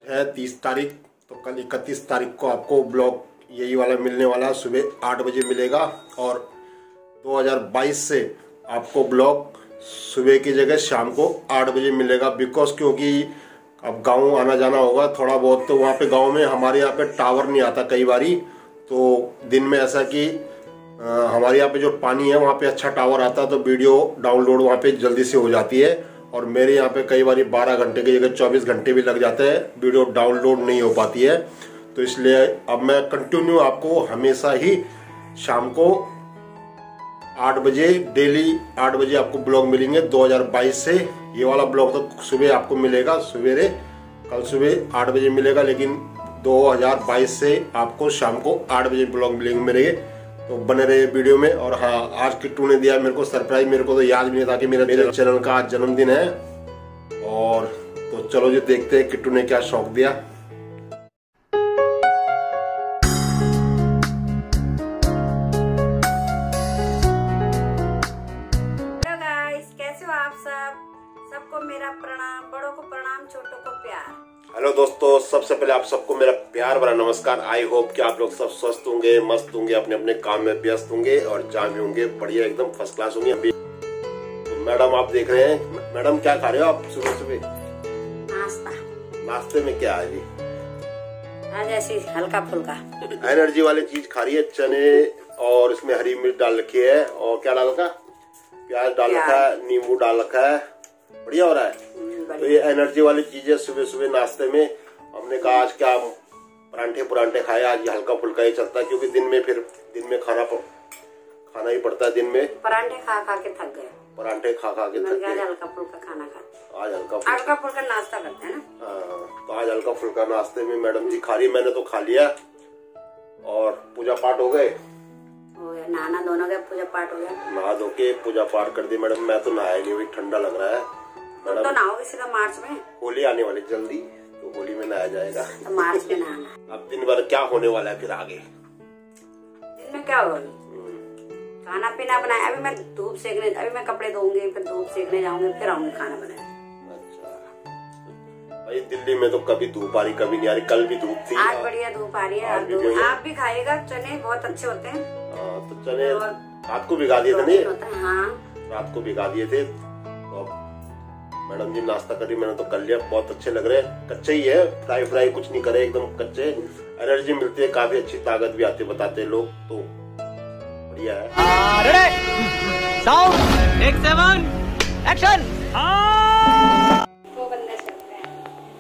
है 30 तारीख, तो कल 31 तारीख को आपको ब्लॉग यही वाला मिलने वाला है। सुबह 8 बजे मिलेगा और 2022 से आपको ब्लॉग सुबह की जगह शाम को 8 बजे मिलेगा। बिकॉज क्योंकि अब गांव आना जाना होगा थोड़ा बहुत, तो वहाँ पे गांव में हमारे यहाँ पे टावर नहीं आता कई बारी। तो दिन में ऐसा कि हमारे यहाँ पे जो पानी है वहाँ पे अच्छा टावर आता है, तो वीडियो डाउनलोड वहाँ पे जल्दी से हो जाती है। और मेरे यहाँ पे कई बार 12 घंटे की जगह 24 घंटे भी लग जाते हैं, वीडियो डाउनलोड नहीं हो पाती है। तो इसलिए अब मैं कंटिन्यू आपको हमेशा ही शाम को 8 बजे, डेली 8 बजे आपको ब्लॉग मिलेंगे 2022 से। ये वाला ब्लॉग तो सुबह आपको मिलेगा, सवेरे कल सुबह 8 बजे मिलेगा, लेकिन 2022 से आपको शाम को 8 बजे ब्लॉग मिलेंगे मेरे। तो बने रहे वीडियो में। और हाँ, आज किट्टू ने दिया मेरे को सरप्राइज, मेरे को तो याद भी नहीं था कि मेरे चैनल का आज जन्मदिन है। और तो चलो जी देखते हैं किट्टू ने क्या शौक दिया। हेलो गाइस, कैसे हो आप सब? सबको मेरा प्रणाम, बड़ों को प्रणाम, छोटों को प्यार। हेलो दोस्तों, सबसे पहले आप सबको मेरा प्यार भरा नमस्कार। आई होप कि आप लोग सब स्वस्थ होंगे, मस्त होंगे, अपने अपने काम में व्यस्त होंगे और जहाँ भी होंगे बढ़िया एकदम फर्स्ट क्लास होंगे। अभी तो मैडम आप देख रहे हैं, मैडम क्या खा रहे हो आप सुबह सुबह? नाश्ते में क्या है जी? आज ऐसी हल्का फुल्का एनर्जी वाली चीज खा रही है, चने और इसमें हरी मिर्च डाल रखी है और क्या डाल रखा, प्याज डाल रखा है, नींबू डाल रखा है, बढ़िया हो रहा है। तो ये एनर्जी वाली चीजें सुबह सुबह नाश्ते में हमने कहा आज क्या परांठे खाए, आज हल्का फुल्का ही चलता है क्योंकि दिन में खाना ही पड़ता है। दिन में परांठे खा के थक गए, परांठे खा के थक गए। हल्का फुल्का खाना खाते, आज हल्का फुल्का नाश्ता करते हैं ना। हाँ, तो आज हल्का फुल्का नाश्ते में मैडम जी खा रही है, मैंने तो खा लिया। और पूजा पाठ हो गए? हो गया, नहाना धोना गया, पूजा पाठ हो गया। नहा धो के पूजा पाठ कर दी मैडम। मैं तो नहाया नहीं, ठंडा लग रहा है। तो नहाओगे सीधा मार्च में? होली आने वाली जल्दी, तो होली में नहाया जाएगा। तो मार्च में नहाना। अब दिन भर क्या होने वाला है फिर आगे? दिन में क्या होगा? खाना पीना बनाया। अभी मैं धूप सेकने, अभी मैं कपड़े धोऊंगी, फिर धूप सेकने जाऊंगी, फिर आऊंगी खाना बनाने। अच्छा भाई, दिल्ली में तो कभी धूप आ रही कभी नहीं आ रही। कल भी धूप थी, आज बढ़िया धूप आ रही है। आप भी खाइएगा, चने बहुत अच्छे होते हैं। तो चने रात को भिगा दिए थे नहीं? हाँ, रात को भिगा दिए थे। तो मैडम जी नाश्ता करी, मैंने तो कर लिया। बहुत अच्छे लग रहे हैं, कच्चे ही है, फ्राई कुछ नहीं करे, एकदम कच्चे। एनर्जी मिलती है, काफी अच्छी ताकत भी आती है बताते हैं लोग, तो बढ़िया है। Sound 1 7 action. वो बंदे चलते हैं।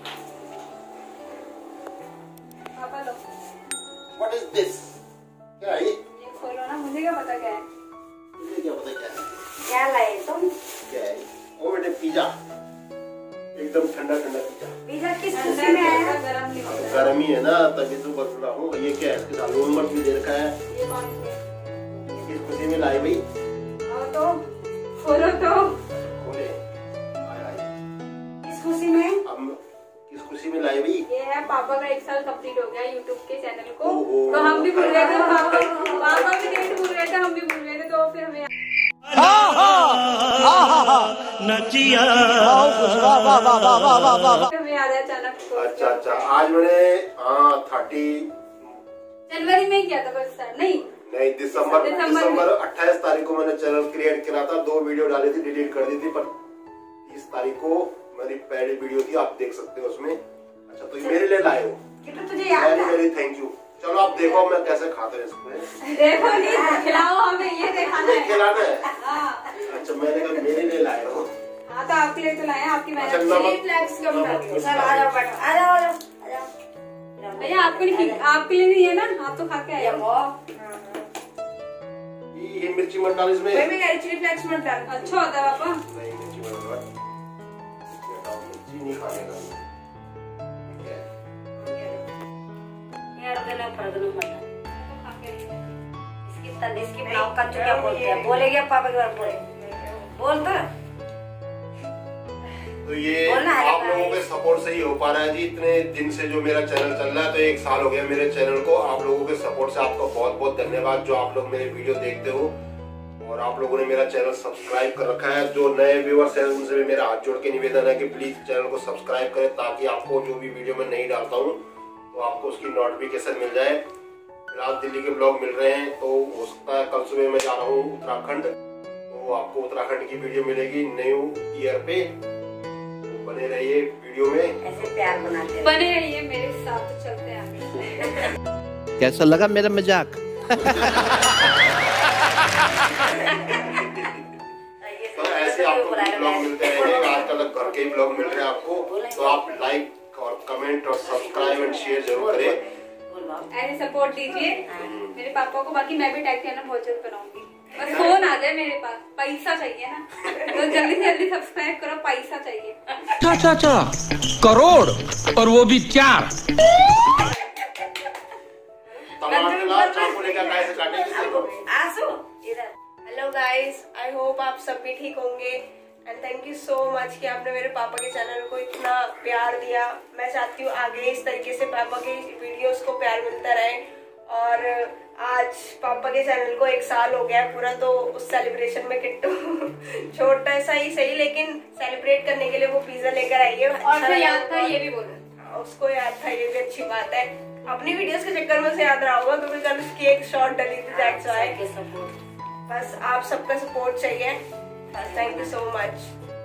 पापा लो। What is this? क्या है ये? खोलो ना, मुझे क्या पता क्या है। मुझे क्या पता क्या है? क्या लाए तुम? क्या है? ओ बेटे पिज्जा, एकदम ठंडा पिज्जा। पिज्जा किस खुशी में है? गर्म ही है ना, तभी तो बस रहा हूँ। ये क्या है? इसके साथ लून मिर्च भी दे रखा है। ये कौन सी? किस खुशी में लाई भाई? आओ तो खोलो तो। खोले। आए। किस खुशी में? अब किस खुशी में लाई भाई? ये है पापा का 1 साल कंप्लीट हो गया यूट्यूब के चैनल को। ओहो। तो हम भी भूल गए थे, पापा भी डेट भूल गए थे, हम भी भूल गए थे। तो फिर हमें याद है अचानक। अच्छा, आज मैंने 30 जनवरी में किया था बस स्टार्ट। नहीं, दिसंबर 28 तारीख को मैंने चैनल क्रिएट करा था। 2 वीडियो डाली थी, डिलीट कर दी थी, पर 30 तारीख को मेरी पहली वीडियो थी, आप देख सकते हो उसमें। अच्छा, तो ये मेरे लिए लाए हो? कितना तुझे याद है? Very thank you. चलो आप देखो मैं कैसे खाता हूँ इसको। देखो नहीं, खिलाओ हमें, ये दिखाना है। खिलाना है? हाँ। अच्छा, मैंने कहा मेरे लिए लाए हो। हाँ, तो आपके लिए तो लाए हैं, आपकी मेहनत। अच्छा, चिली फ्लेक्स कम कर दो। सब आ जाओ, बैठो, आ जाओ। भैया आपके लिए नहीं है ना? आप तो खा के आए हो। ये मिर्ची मत डाल इसमें। मैं चिली फ्लेक्स मत डाल, अच्छा होता है पापा। नहीं, मिर्ची मत डाल, मिर्ची नहीं खाने का। इसकी बनाओ कच्चू क्या बोलते हैं? बोलेगे पापा के बारे बोल तो ये आप लोगों के सपोर्ट से ही हो पा रहा है जी। इतने दिन से जो मेरा चैनल चल रहा है, तो 1 साल हो गया मेरे चैनल को। आप लोगों के सपोर्ट से आपका बहुत बहुत धन्यवाद, जो आप लोग मेरे वीडियो देखते हो और आप लोगों ने मेरा चैनल सब्सक्राइब कर रखा है। जो नए व्यूअर्स हैं उनसे भी मेरा हाथ जोड़ के निवेदन है कि प्लीज चैनल को सब्सक्राइब करें, ताकि आपको जो भी वीडियो मैं नहीं डालता हूँ तो आपको उसकी नोटिफिकेशन मिल जाए। फिलहाल दिल्ली के ब्लॉग मिल रहे हैं, तो हो सकता है कल सुबह मैं जा रहा हूँ उत्तराखंड, तो आपको उत्तराखंड की वीडियो मिलेगी न्यू ईयर पे। तो बने रहिए वीडियो में, ऐसे प्यार बनाते हैं। बने रहिए मेरे साथ, तो चलते हैं। कैसा लगा मेरा मजाक? तो ऐसे आपको ब्लॉग मिलते रहेंगे। आजकल घर के ही ब्लॉग मिल रहे हैं आपको, तो आप लाइक और कमेंट और सब्सक्राइब एंड शेयर जरूर करें, ऐसे सपोर्ट दीजिए मेरे पापा को। बाकी मैं भी टैग चैनल बहुत जल्द बनाऊंगी, बस फोन आ जाए मेरे पास। पैसा चाहिए ना, तो जल्दी से जल्दी सब्सक्राइब करो, पैसा चाहिए। करोड़, और वो भी 4। हेलो गाइस, आई होप आप सब भी ठीक होंगे and thank you so much कि आपने मेरे पापा के चैनल को इतना प्यार दिया। मैं चाहती हूँ आगे इस तरीके से पापा के वीडियोस को प्यार मिलता रहे। और आज पापा के चैनल को 1 साल हो गया पूरा, तो उस सेलिब्रेशन में किट्टू छोटा सा ही सही लेकिन सेलिब्रेट करने के लिए वो पिज्जा लेकर आई है। और तो याद था, ये भी बोला उसको याद था, ये भी अच्छी बात है। अपनी वीडियोस के चक्कर में उसे याद रहा होगा क्योंकि कल उसकी एक शॉर्ट डली थी, दैट्स व्हाई। बस आप सबका सपोर्ट चाहिए, थैंक यू सो मच।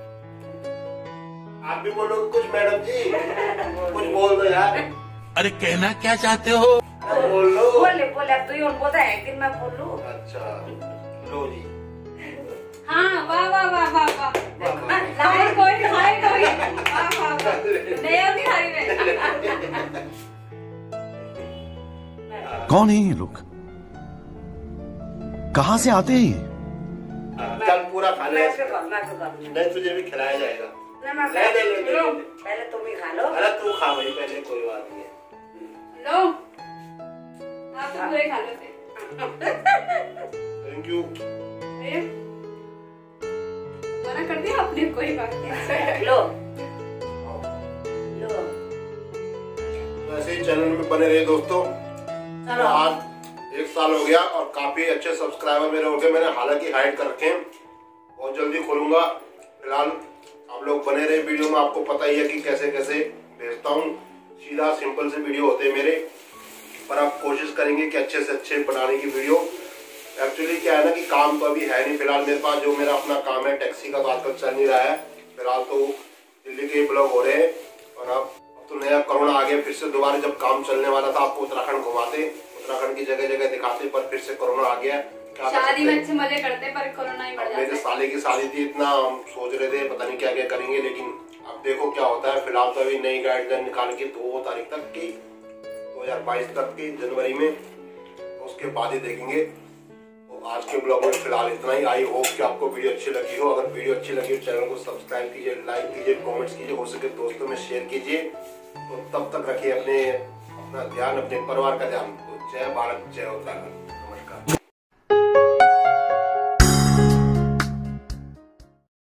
आप भी बोलो कुछ मैडम जी, कुछ बोल दो यार। अरे कहना क्या चाहते हो? बोल लो। बोले अब तो ये बोलता है कि मैं बोलूं। अच्छा लो जी। हाँ, वाह वाह वाह वाह वाह। हाय कोई, हाय कोई, वाह वाह वाह। नया भी हाय में। कौन है ये लोग? कहाँ से आते हैं ये? चल पूरा खा ले, मैं तो नहीं तुझे भी खिलाया जाएगा। ले। पहले तुम ही खा लो। अरे तू खा भाई पहले, कोई बात नहीं है। लो, आप तो पूरे खा लो। Thank you. मना कर दिया आपने, कोई बात नहीं। लो ऐसे ही चैनल में बने रहे दोस्तों। आज 1 साल हो गया और काफी अच्छे सब्सक्राइबर मेरे हो गए। मैंने हालांकि हाइड कर रखे हैं, बहुत जल्दी खोलूंगा। फिलहाल आप लोग बने रहे वीडियो में। आपको पता ही है कि कैसे कैसे भेजता हूँ, सीधा सिंपल से वीडियो होते हैं मेरे, पर आप कोशिश करेंगे कि अच्छे से अच्छे बनाने की वीडियो। एक्चुअली क्या है ना कि काम तो अभी है नहीं फिलहाल मेरे पास। जो मेरा अपना काम है टैक्सी का, तो आजकल चल नहीं रहा है। फिलहाल तो दिल्ली के ब्लॉग हो रहे हैं, और अब तो नया कोरोना आ गया। फिर से दोबारा जब काम चलने वाला था आपको उत्तराखंड घुमाते, उत्तराखंड की जगह जगह दिखाते, पर फिर से कोरोना आ गया। शादी में अच्छे मजे करते पर कोरोना ही बढ़ जाता है। मेरे साले की शादी थी, इतना हम सोच रहे थे पता नहीं क्या क्या करेंगे, लेकिन अब देखो क्या होता है। फिलहाल तो अभी नई गाइडलाइन निकाल के 2 तारीख तक की, 2022 तक की जनवरी में, उसके बाद ही देखेंगे। तो आज के ब्लॉग में फिलहाल इतना ही। आई होप कि आपको वीडियो अच्छी लगी हो। अगर वीडियो अच्छी लगी हो चैनल को सब्सक्राइब कीजिए, लाइक कीजिए, कमेंट्स कीजिए, हो सके दोस्तों में शेयर कीजिए। तो तब तक रखिए अपना ध्यान, अपने परिवार का ध्यान। तो जय भारत, जय उत्तराखंड।